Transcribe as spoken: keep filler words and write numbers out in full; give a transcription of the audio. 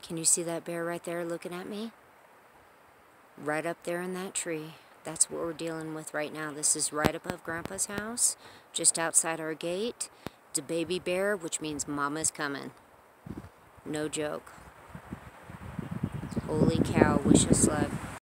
Can you see that bear right there looking at me? Right up there in that tree. That's what we're dealing with right now. This is right above Grandpa's house, just outside our gate. It's a baby bear, which means Mama's coming. No joke. Holy cow, wish us luck.